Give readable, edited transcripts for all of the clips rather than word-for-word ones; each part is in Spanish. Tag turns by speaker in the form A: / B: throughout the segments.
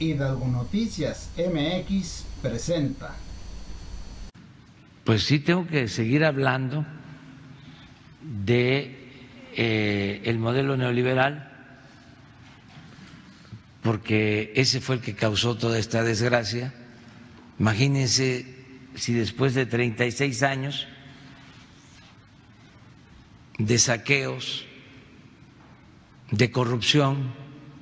A: Hidalgo Noticias MX presenta.
B: Pues sí, tengo que seguir hablando de el modelo neoliberal, porque ese fue el que causó toda esta desgracia. Imagínense si después de 36 años de saqueos, de corrupción,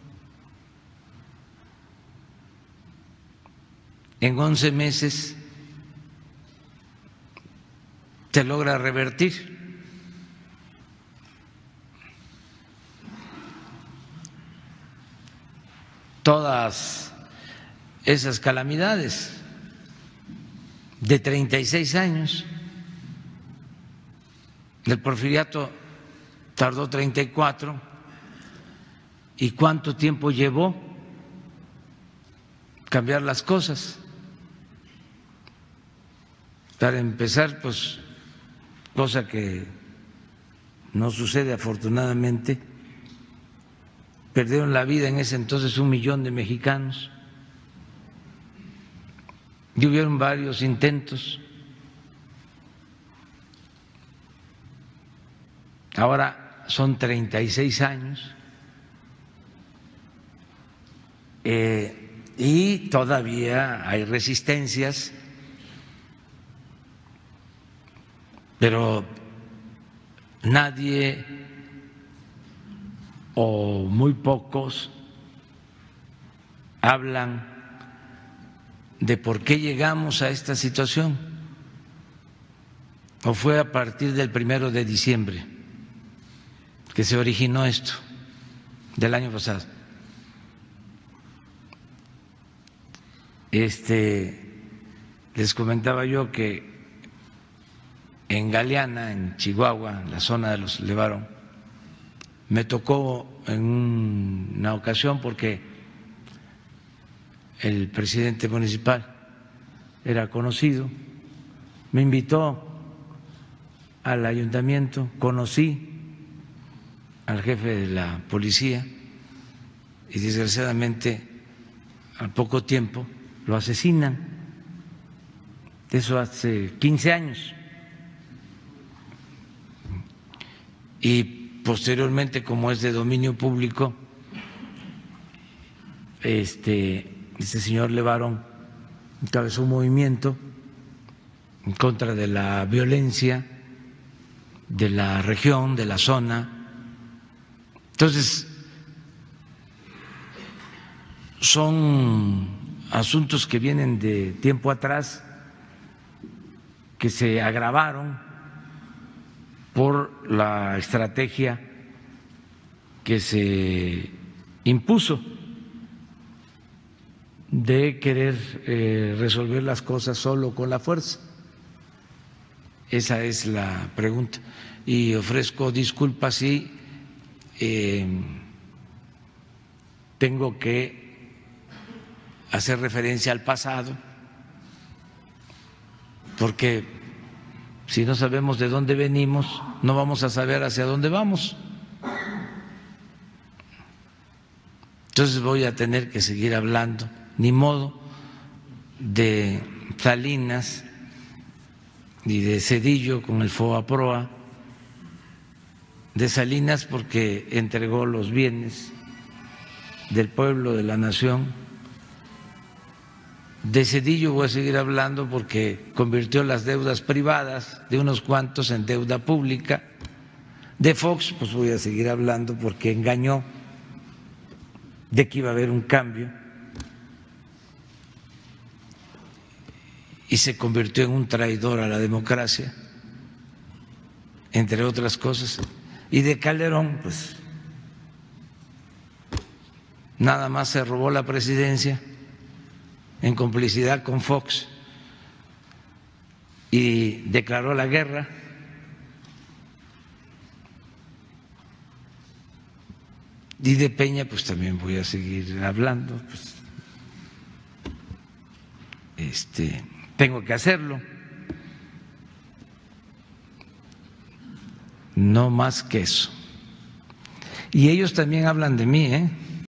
B: en 11 meses se logra revertir. Todas esas calamidades de 36 años. El Porfiriato tardó 34. ¿Y cuánto tiempo llevó cambiar las cosas? Para empezar, pues, cosa que no sucede afortunadamente, perdieron la vida en ese entonces 1 millón de mexicanos y hubieron varios intentos. Ahora son 36 años y todavía hay resistencias, pero nadie o muy pocos hablan de por qué llegamos a esta situación. ¿O fue a partir del 1 de diciembre que se originó esto del año pasado? Les comentaba yo que en Galeana, en Chihuahua, en la zona de los Levarón, me tocó en una ocasión porque el presidente municipal era conocido, me invitó al ayuntamiento, conocí al jefe de la policía y desgraciadamente al poco tiempo lo asesinan. Eso hace 15 años. Y posteriormente, como es de dominio público, este señor Levarón encabezó un movimiento en contra de la violencia de la región, de la zona. Entonces, son asuntos que vienen de tiempo atrás, que se agravaron por la estrategia que se impuso de querer resolver las cosas solo con la fuerza. Esa es la pregunta. Y ofrezco disculpas si tengo que hacer referencia al pasado, porque si no sabemos de dónde venimos, no vamos a saber hacia dónde vamos. Entonces voy a tener que seguir hablando, ni modo, de Salinas y de Zedillo con el FOBAPROA, de Salinas porque entregó los bienes del pueblo, de la nación. De Zedillo voy a seguir hablando porque convirtió las deudas privadas de unos cuantos en deuda pública. De Fox, pues voy a seguir hablando porque engañó de que iba a haber un cambio y se convirtió en un traidor a la democracia, entre otras cosas. Y de Calderón, pues nada más se robó la presidencia en complicidad con Fox y declaró la guerra. Y de Peña, pues también voy a seguir hablando, pues tengo que hacerlo, no más que eso. Y ellos también hablan de mí,